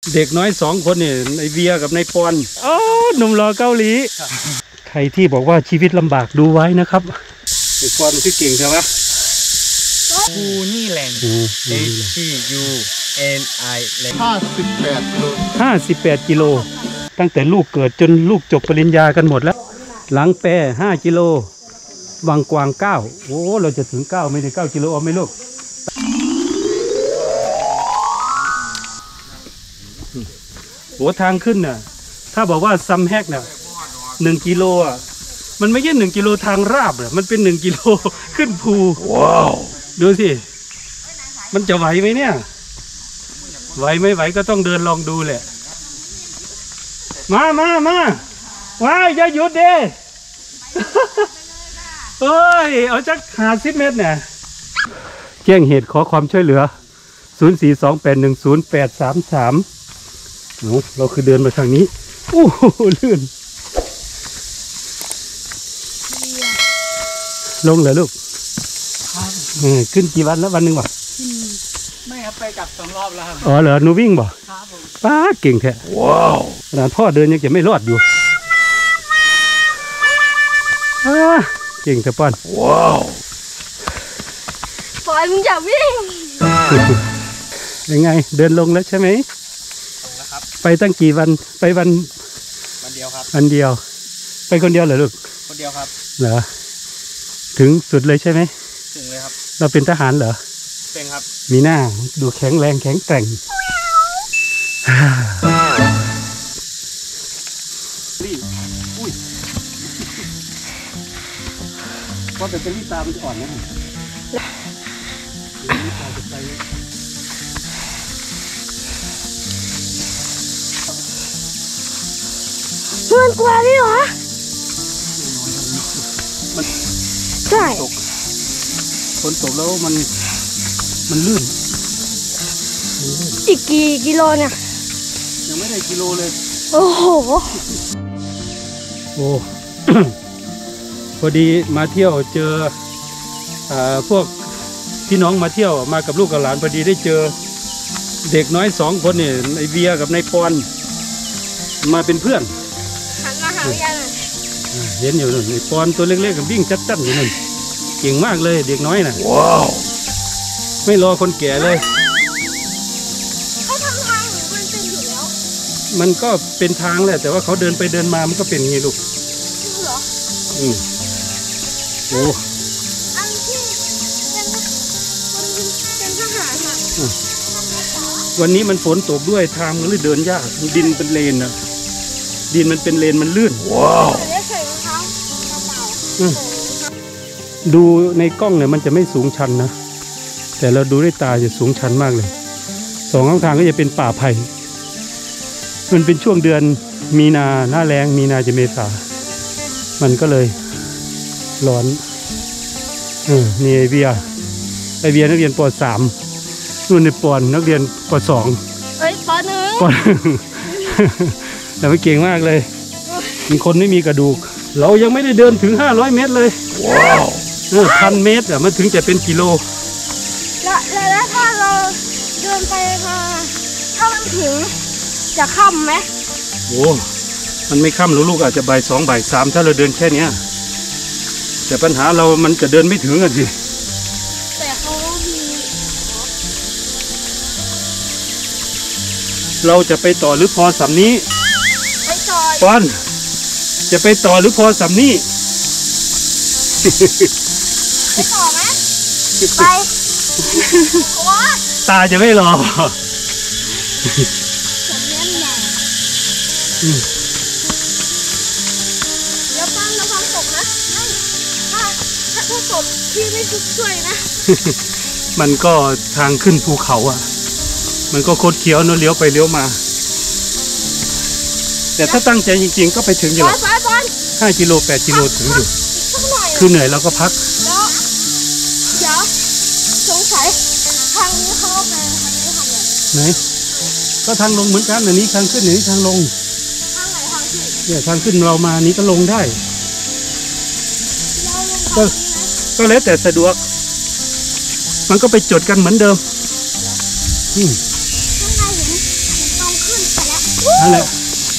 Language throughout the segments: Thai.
เด็กน้อย2 คนเนี่ยไอเวียกับนายปอนโอ้หนุ่มหล่อเกาหลีใครที่บอกว่าชีวิตลำบากดูไว้นะครับไอปอนคือเก่งใช่ไหมกูนี่แหล่ง HUNI แหล่ง 58 กิโลตั้งแต่ลูกเกิดจนลูกจบปริญญากันหมดแล้วหลังแปร5 กิโลวังกวาง9โอ้เราจะถึง9ไม่ได้9 กิโลเอาไหมลูกโหทางขึ้นน่ะถ้าบอกว่าซัมแฮกน่ะ1 กิโลอ่ะมันไม่ใช่1 กิโลทางราบหรอมันเป็น1 กิโลขึ้นภูว้าวดูสิมันจะไหวไหมเนี่ยไหวไม่ไหวก็ต้องเดินลองดูแหละมาว้ายอย่าหยุดเด้เฮ้ยเอาจัก50 เมตรเนี่ยแจ้งเหตุขอความช่วยเหลือ042810833เราคือเดินมาทางนี้โอ้โหลื่นลงเหรอลูกขึ้นกี่วันแล้ววันหนึ่งบ่ไม่ครับไปกลับ2 รอบแล้วครับอ๋อเหรอหนูวิ่งบ่ครับผมป้าเก่งแท้ว้าวขนาดพ่อเดินยังจะไม่รอดอยู่เก่งแต่ป้อนว้าวปล่อยมึงอย่าวิ่งยังไงเดินลงแล้วใช่ไหมไปตั้งกี่วันไปวันเดียวครับวันเดียวไปคนเดียวเหรอลูกคนเดียวครับเหรอถึงสุดเลยใช่ไหมถึงเลยครับเราเป็นทหารเหรอเป็นครับมีหน้าดูแข็งแรงแข็งแกร่งอุ้ยเพราะแต่เป็นลิตามันจะอ่อนนะลิตาจะไปมันกลัวนี่เหรอใช่ฝนตกแล้วมันลื่นอีกกี่กิโลเนี่ยยังไม่ได้กิโลเลยโอ้โหโอ้ พอดีมาเที่ยวเจอพวกพี่น้องมาเที่ยวมากับลูกกับหลานพอดีได้เจอเด็กน้อย2 คนเนี่ยไอเวียกับนายปอนมาเป็นเพื่อนหันมาหาเวียหน่อยเห็นอยู่นู่นไอปอนตัวเล็กๆกับวิ่งจัดๆอยู่นั่นเก่งมากเลยเด็กน้อยน่ะว้าวไม่รอคนแก่เลยเขาทำทางหรือมันเป็นอยู่แล้วมันก็เป็นทางแหละแต่ว่าเขาเดินไปเดินมามันก็เป็นไงลูกเหรอโอ้อันที่เป็นทหารค่ะวันนี้มันฝนตกด้วยทางมันเลยเดินยากดินเป็นเลนนะดินมันเป็นเลนมันลื่นว้าวดูในกล้องเนี่ยมันจะไม่สูงชันนะแต่เราดูด้วยตาจะสูงชันมากเลย2 ข้างทางก็จะเป็นป่าไผ่มันเป็นช่วงเดือนมีนาหน้าแล้งมีนาจะเมษามันก็เลยร้อนนี่ไอเบียนักเรียนป.3นู่นในปอนนักเรียนป.2 เอ้ยป .1 แต่ไม่เก่งมากเลยมีคนไม่มีกระดูกเรายังไม่ได้เดินถึง500 เมตรเลยว้าว1,000 เมตรมันถึงจะเป็นกิโลแล้วถ้าเราเดินไปมาถ้ามันถึงจะค่ำไหมโอ้มันไม่ค่ำหรอกลูกอาจจะบ่าย 2 บ่าย 3ถ้าเราเดินแค่นี้แต่ปัญหาเรามันจะเดินไม่ถึงอ่ะสิแต่เขามีเราจะไปต่อหรือพอสำนี้ไปต่อปอนจะไปต่อหรือพอสำนี้ไปต่อไหมไปตาจะไม่รอแล้วป้าระวังตกนะถ้าตกพี่ไม่ช่วยนะมันก็ทางขึ้นภูเขาอ่ะมันก็โคตรเขียวเนอะเลี้ยวไปเลี้ยวมาแต่ถ้าตั้งใจจริงๆก็ไปถึงอยู่หรอก5 กิโล 8 กิโลถึงอยู่คือเหนื่อยเราก็พักแล้วเดี๋ยวสงสัยทางนี้เขาไปทางนี้ทำไงไหนก็ทางลงเหมือนกันอันนี้ทางขึ้นนี้ทางลงทางไหนทางขึ้นเนี่ยทางขึ้นเรามานี้ก็ลงได้ก็แล้วแต่สะดวกมันก็ไปจดกันเหมือนเดิมข้างในเห็นตรงขึ้นนั่นแหละ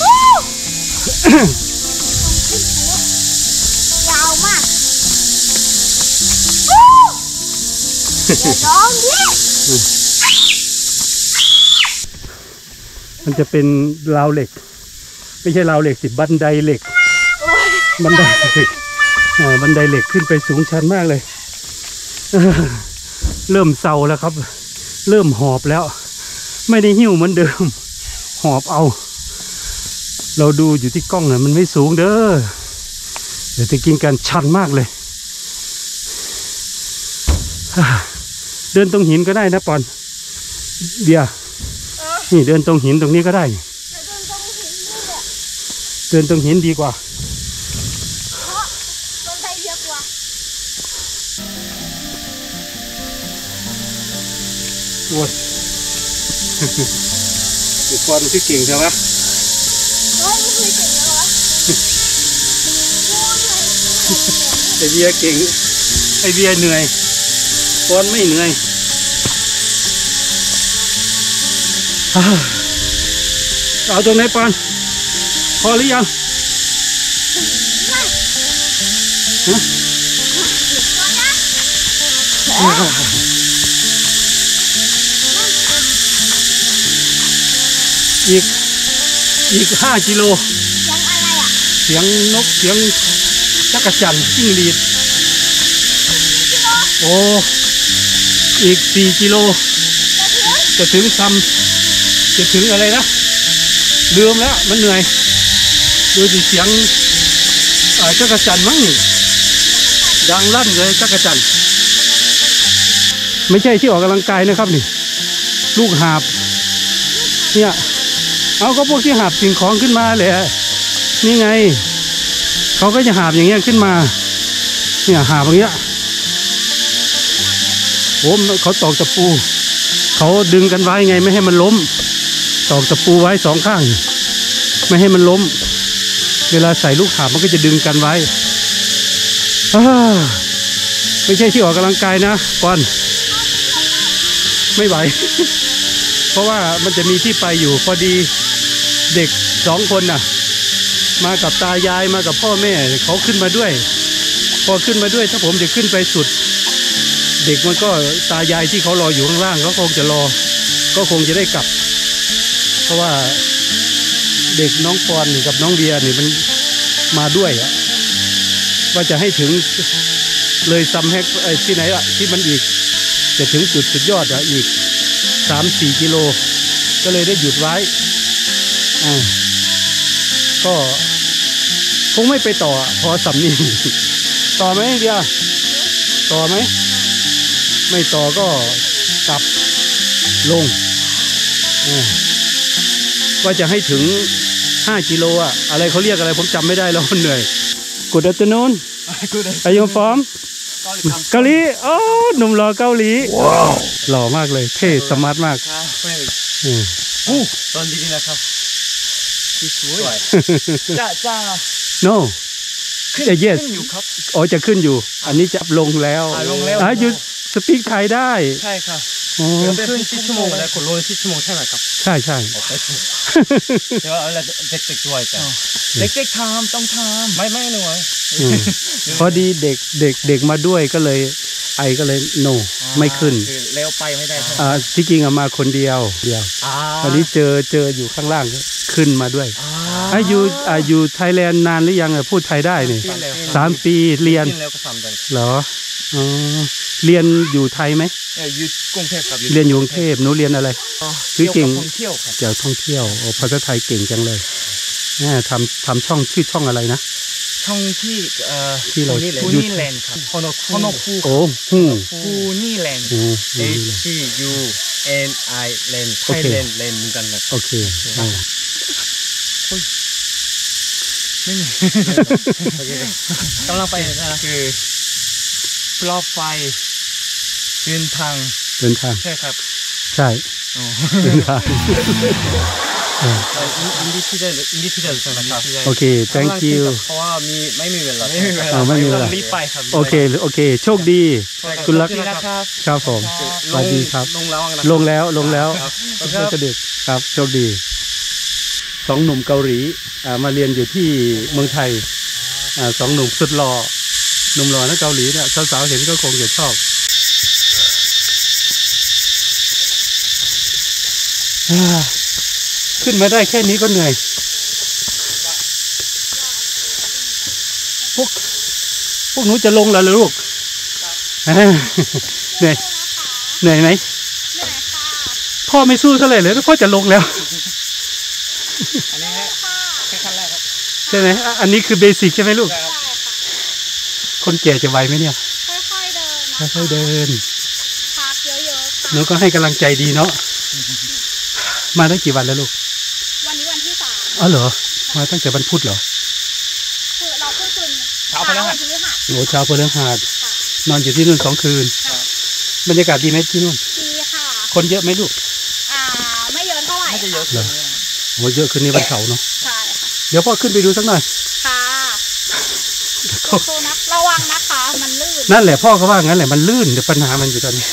ยาวมากอย่าร้องดิมันจะเป็นราวเหล็ก ไม่ใช่ราวเหล็กสิบันไดเหล็ก บันไดเหล็กบันไดเหล็กขึ้นไปสูงชันมากเลยเริ่มเซาแล้วครับ เริ่มหอบแล้ว ไม่ได้หิ้วเหมือนเดิม หอบเอา เราดูอยู่ที่กล้องน่ะมันไม่สูงเด้อเดี๋ยวจะกินกันชันมากเลย เดินตรงหินก็ได้นะปอนเดี๋ยวนี่เดินตรงหินตรงนี้ก็ได้ เดินตรงหินดีกว่าเพราะบันไดเยอะกว่าโอ้ย ไอ้ปอนที่เก่งใช่ไหมเฮ้ยไม่เคยเก่งเลยวะโอ้ยไอเบียร์เก่งไอเบียร์เหนื่อยปอนไม่เหนื่อยเอาตรงไหนปอนพอหรือยังฮะอีก5 กิโลยังอะไรอ่ะเสียงนกเสียงจักรจั่นจิ้งหรีดโอ้อีก4 กิโลจะถึงอะไรนะลืมแล้วมันเหนื่อยดูสิเสียงจักรจั่นมั้งนี่ดังลั่นเลยจักรจั่นไม่ใช่ที่ออกกำลังกายนะครับนี่ลูกหาบเนี่ยเอาก็พวกที่หาบสิ่งของขึ้นมาเลยนี่ไงเขาก็จะหาบอย่างเงี้ยขึ้นมาเนี่ยหาบอย่างเงี้ยโอ้เขาตอกตะปูเขาดึงกันไว้ไงไม่ให้มันล้มตอกตะปูไว้2 ข้างไม่ให้มันล้มเวลาใส่ลูกหาบมันก็จะดึงกันไว้ไม่ใช่ที่ออกกำลังกายนะปอนไม่ไหว เพราะว่ามันจะมีที่ไปอยู่พอดีเด็ก2 คนน่ะมากับตายายมากับพ่อแม่เขาขึ้นมาด้วยพอขึ้นมาด้วยถ้าผมจะขึ้นไปสุดเด็กมันก็ตายายที่เขารออยู่ข้างล่างเขาคงจะรอก็คงจะได้กลับเพราะว่าเด็กน้องปอนกับน้องเบียร์นี่มันมาด้วยอ่ะว่าจะให้ถึงเลยซัมแฮกที่ไหนอ่ะที่มันอีกจะถึงจุดสุดยอดอ่ะอีก3-4 กิโลก็เลยได้หยุดไว้ก็คงไม่ไปต่อพอสำนีต่อไหมเดียต่อไหมไม่ต่อก็กลับลงว่าจะให้ถึง5 กิโลอะอะไรเขาเรียกอะไรผมจำไม่ได้แล้วมันเหนื่อยกุดอัตโนนอายุฟอร์มเกาหลีโอ้หนุ่มหล่อเกาหลีหล่อมากเลยเท่สมาร์ทมากตอนดีนะครับสวยจ้า no จะ yes อยู่ครับอ๋อจะขึ้นอยู่อันนี้จะลงแล้วหยุดสปีกไทยได้ใช่ค่ะขึ้น10 ชั่วโมงแล้วกดลง10 ชั่วโมงใช่ไหมครับใช่เดี๋ยวอะไรเด็กๆด้วยกันเด็กๆทำต้องทำไม่หน่อยพอดีเด็กมาด้วยก็เลยก็เลยไม่ขึ้นเร็วไปไม่ได้ที่จริงมาคนเดียวตอนนี้เจออยู่ข้างล่างขึ้นมาด้วยอยู่ไทยแลนด์นานหรือยังพูดไทยได้นี่3 ปีเรียนเหรอเรียนอยู่ไทยไหมอยู่กรุงเทพครับเรียนอยู่กรุงเทพหนูเรียนอะไรคือเก่งท่องเที่ยวครับเกี่ยวท่องเที่ยวภาษาไทยเก่งจังเลยทำช่องชื่อช่องอะไรนะช่องที่เราคูนี่แลนด์ครับฮอนอคูโอ้คูนี่แลนด์ HUNI แลนด์ไทยแลนด์แลนด์เหมือนกันนะโอเคไม่มีกำลังไปนะคือปลอดไฟเดินทางใช่ครับใช่เดินทาง individual นะครับโอเค thank you เพราะว่าไม่มีเวลารีบไปครับโอเคโชคดีคุณรักครับผมสวัสดีครับลงแล้วเด็กครับโชคดี 2 หนุ่มเกาหลีมาเรียนอยู่ที่เมืองไทย2 หนุ่มสุดหล่อหนุ่มหล่อนะเกาหลีเนี่ยสาวๆเห็นก็คงจะชอบขึ้นมาได้แค่นี้ก็เหนื่อยพวกหนูจะลงแล้วเหรอลูกเหนื่อยไหมเหนื่อยค่ะพ่อไม่สู้เท่าไหร่เลยพ่อจะลงแล้วอันนี้แค่ขั้นแรกครับใช่ไหมอันนี้คือเบสิกใช่ไหมลูกใช่ครับใช่ค่ะคนแก่จะไหวไหมเนี่ยค่อยๆเดินนะค่อยๆเดินพักเยอะๆค่ะหนูก็ให้กำลังใจดีเนาะมาได้กี่วันแล้วลูกวันนี้วันที่ 3 อ๋อเหรอมาตั้งแต่วันพุธเหรอคือเราเพิ่งตื่นเช้าพฤหัสวันพฤหัสโอ้เช้าพฤหัสค่ะนอนอยู่ที่นู่น2 คืนค่ะบรรยากาศดีไหมที่นู่นดีค่ะคนเยอะไหมลูกไม่เยอะเท่าไหร่ไม่จะเยอะเหรอโอ้เยอะคืนนี้วันเสาร์เนาะใช่ค่ะเดี๋ยวพ่อขึ้นไปดูสักหน่อยค่ะสู้ๆนะระวังนะคะมันลื่นนั่นแหละพ่อก็ว่างั้นแหละมันลื่นเดี๋ยวปัญหามันอยู่ตอนนี้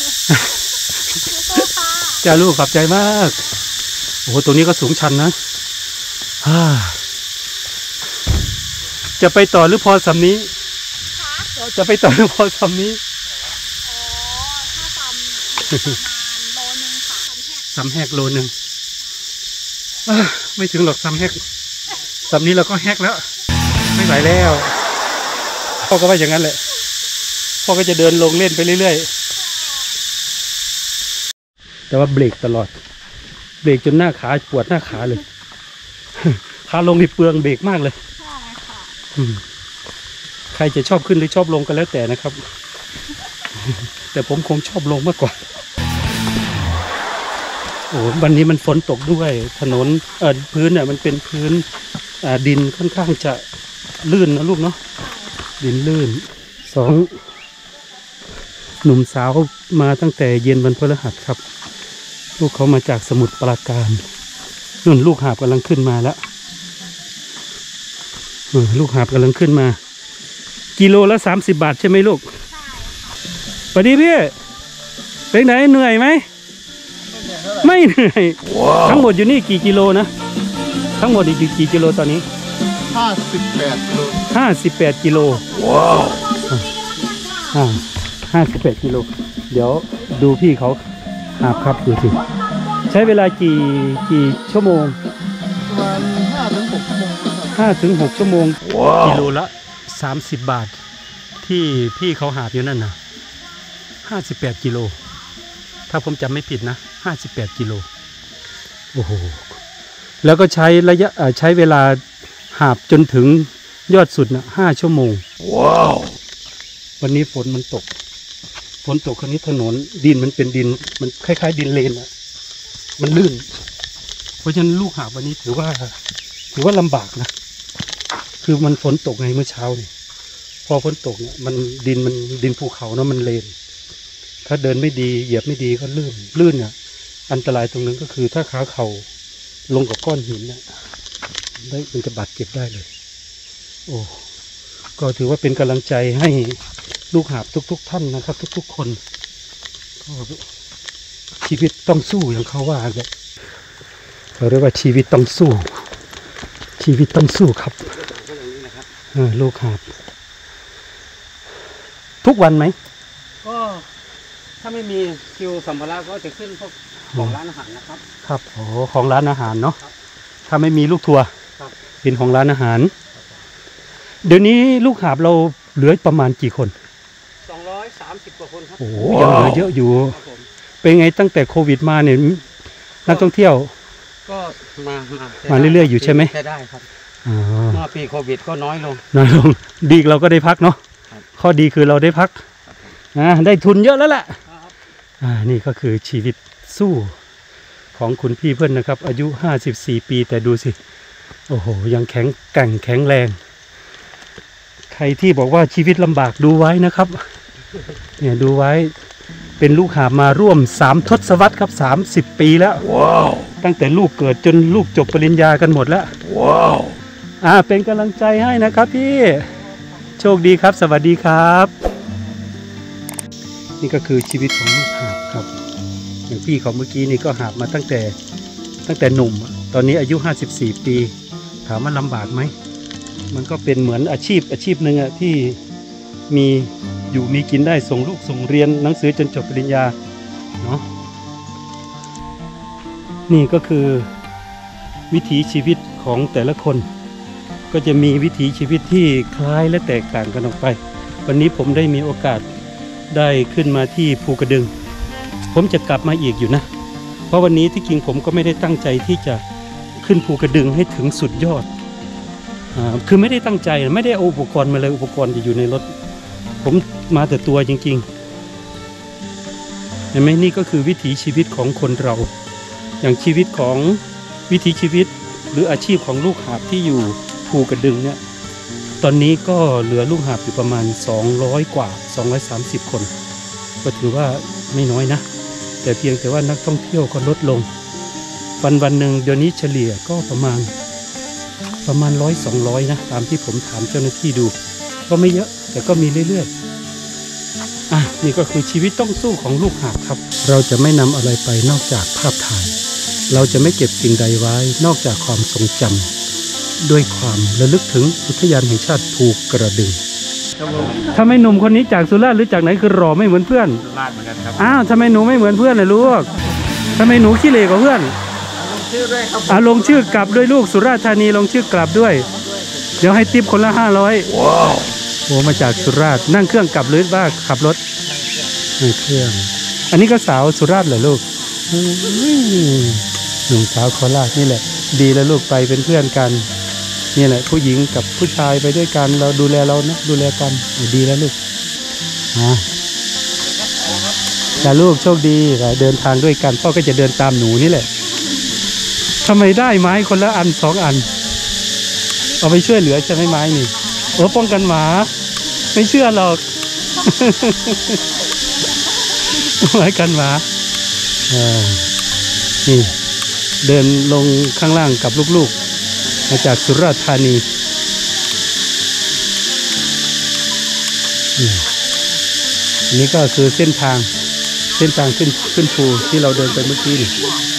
สู้ๆค่ะจ้าลูกขอบใจมากโอ้โหตรงนี้ก็สูงชันนะจะไปต่อหรือพอสำนี้ค่ะจะไปต่อหรือพอสำนี้อ๋อถ้าตำประมาณโลนึงค่ะทำแหก 3 แฮกโลนึงไม่ถึงหรอก3 แฮกสำนี้เราก็แฮกแล้วไม่ไหวแล้วพ่อก็ว่าอย่างนั้นแหละพ่อก็จะเดินลงเล่นไปเรื่อยๆแต่ว่าเบรกตลอดเบรกจนหน้าขาปวดหน้าขาเลย ขาลงนี่เปลืองเบรกมากเลยใช่ค่ะใครจะชอบขึ้นหรือชอบลงก็แล้วแต่นะครับ แต่ผมคงชอบลงมากกว่าโอ้วันนี้มันฝนตกด้วยถนนพื้นเนี่ยมันเป็นพื้นดินค่อนข้างจะลื่นนะลูกเนาะดินลื่น2 หนุ่มสาวมาตั้งแต่เย็นวันพฤหัสครับลูกเขามาจากสมุทรปราการนุ่นลูกหาบกำลังขึ้นมาแล้วลูกหาบกำลังขึ้นมากิโลละ30 บาทใช่ไหมลูกใช่ค่ะสวัสดีพี่เป็นไหนเหนื่อยไหมไม่เหนื่อย ทั้งหมดอยู่นี่กี่กิโลนะทั้งหมดอีกกี่กิโลตอนนี้ 58 กิโล 58 กิโลว้าว58 กิโลเดี๋ยวดูพี่เขาหาบครับดูสิใช้เวลากี่ชั่วโมงประมาณ 5 ถึง 6 ชั่วโมงกิโลละ30 บาทที่พี่เขาหาบอยู่นั่นนะ58 กิโลถ้าผมจำไม่ผิดนะ58 กิโลโอ้โหแล้วก็ใช้ระยะใช้เวลาหาบจนถึงยอดสุดนะ5 ชั่วโมงว้าววันนี้ฝนมันตกคราวนี้ถนนดินมันเป็นดินมันคล้ายๆดินเลนอะมันลื่นเพราะฉะนั้นลูกหาบวันนี้ถือว่าลำบากนะคือมันฝนตกไงเมื่อเช้านี่พอฝนตกเนี่ยมันดินภูเขาเนาะมันเลนถ้าเดินไม่ดีเหยียบไม่ดีก็ลื่นอ่ะอันตรายตรงนั้นก็คือถ้าขาเข่าลงกับก้อนหินเนี่ยมันจะบาดเจ็บได้เลยโอ้ก็ถือว่าเป็นกำลังใจให้ลูกหาบทุกท่านนะครับทุกคนก็ชีวิตต้องสู้อย่างเขาว่าเลยเขาเรียกว่าชีวิตต้องสู้ครับลูกหาบทุกวันไหมก็ถ้าไม่มีคิวสัมภาระก็จะขึ้นพวกของร้านอาหารนะครับครับโอ้ของร้านอาหารเนาะถ้าไม่มีลูกทัวร์เป็นของร้านอาหารเดี๋ยวนี้ลูกหาบเราเหลือประมาณกี่คน 230 กว่าคนครับโอ้ยังเหลือเยอะอยู่เป็นไงตั้งแต่โควิดมาเนี่ยนักท่องเที่ยวก็มาเรื่อยๆอยู่ใช่ไหมใช้ได้ครับเมื่อปีโควิดก็น้อยลงดีเราก็ได้พักเนาะข้อดีคือเราได้พักได้ทุนเยอะแล้วแหละนี่ก็คือชีวิตสู้ของคุณพี่เพื่อนนะครับอายุ54 ปีแต่ดูสิโอ้โหยังแข็งแรงใครที่บอกว่าชีวิตลำบากดูไว้นะครับเนี่ยดูไว้เป็นลูกหาบมาร่วม3 ทศวรรษครับ30 ปีแล้วว้าวตั้งแต่ลูกเกิดจนลูกจบปริญญากันหมดแล้วว้าวเป็นกำลังใจให้นะครับพี่โชคดีครับสวัสดีครับนี่ก็คือชีวิตของลูกหาบครับอย่างพี่เขาเมื่อกี้นี่ก็หาบมาตั้งแต่หนุ่มตอนนี้อายุ54 ปี ถามว่าลำบากไหมมันก็เป็นเหมือนอาชีพหนึ่งอะที่มีอยู่มีกินได้ส่งลูกส่งเรียนหนังสือจนจบปริญญาเนาะนี่ก็คือวิถีชีวิตของแต่ละคนก็จะมีวิถีชีวิตที่คล้ายและแตกต่างกันออกไปวันนี้ผมได้มีโอกาสได้ขึ้นมาที่ภูกระดึงผมจะกลับมาอีกอยู่นะเพราะวันนี้ที่จริงผมก็ไม่ได้ตั้งใจที่จะขึ้นภูกระดึงให้ถึงสุดยอดคือไม่ได้ตั้งใจไม่ได้เอาอุปกรณ์มาเลยอุปกรณ์จะอยู่ในรถผมมาแต่ตัวจริงๆเห็นไหมนี่ก็คือวิถีชีวิตของคนเราอย่างชีวิตของวิถีชีวิตหรืออาชีพของลูกหาบที่อยู่ภูกระดึงเนี่ยตอนนี้ก็เหลือลูกหาบอยู่ประมาณ200 กว่า230 คนก็ถือว่าไม่น้อยนะแต่เพียงแต่ว่านักท่องเที่ยวก็ลดลงวันหนึ่งเดี๋ยวนี้เฉลี่ยก็ประมาณ100-200นะตามที่ผมถามเจ้าหน้าที่ดูก็ไม่เยอะแต่ก็มีเรื่อยๆนี่ก็คือชีวิตต้องสู้ของลูกหาบครับเราจะไม่นำอะไรไปนอกจากภาพถ่ายเราจะไม่เก็บสิ่งใดไว้นอกจากความทรงจำด้วยความระลึกถึงอุทยานแห่งชาติภูกระดึงทำไมหนุ่มคนนี้จากสุราษฎร์หรือจากไหนคือหล่อไม่เหมือนเพื่อนสุราษฎร์เหมือนกันครับทำไมหนูไม่เหมือนเพื่อนเลยลูกทำไมหนูขี้เหร่กว่าเพื่อนชื่อด้วยครับลงชื่อกลับด้วยลูกสุราษฎร์ธานีลงชื่อกลับด้วยเดี๋ยวให้ทิปคนละ500ว้าวโอ้มาจากสุราษฎร์นั่งเครื่องกลับหรือว่าขับรถนั่งเครื่องอันนี้ก็สาวสุราษฎร์เหรอลูกหนุ่มสาวโคราชนี่แหละดีแล้วลูกไปเป็นเพื่อนกันนี่แหละผู้หญิงกับผู้ชายไปด้วยกันเราดูแลเรานะดูแลกันดีแล้วลูกแต่ลูกโชคดีเดินทางด้วยกันพ่อก็จะเดินตามหนูนี่แหละทำไมได้ไม้คนละอัน2 อันเอาไปช่วยเหลือจะไม่ไม้นี่ป้องกันหมาไม่เชื่อหรอกไม้กันหมานี่เดินลงข้างล่างกับลูกๆมาจากสุราษฎร์ธานีอันนี้ก็คือเส้นทางขึ้นภูที่เราเดินไปเมื่อกี้นี่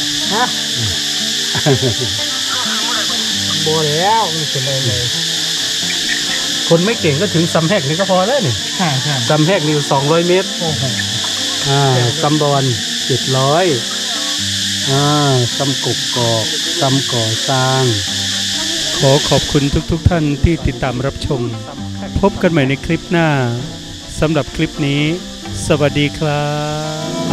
โบแล้วมีเป็นอะไรเลยคนไม่เก่งก็ถึงซัมแฮกนี่ก็พอแล้วนี่ซัมแฮกนี่200 เมตรโอ้โหซัมบอน700ซัมกกกอกซัมก่อสร้างขอขอบคุณทุกท่านที่ติดตามรับชมพบกันใหม่ในคลิปหน้าสำหรับคลิปนี้สวัสดีครับ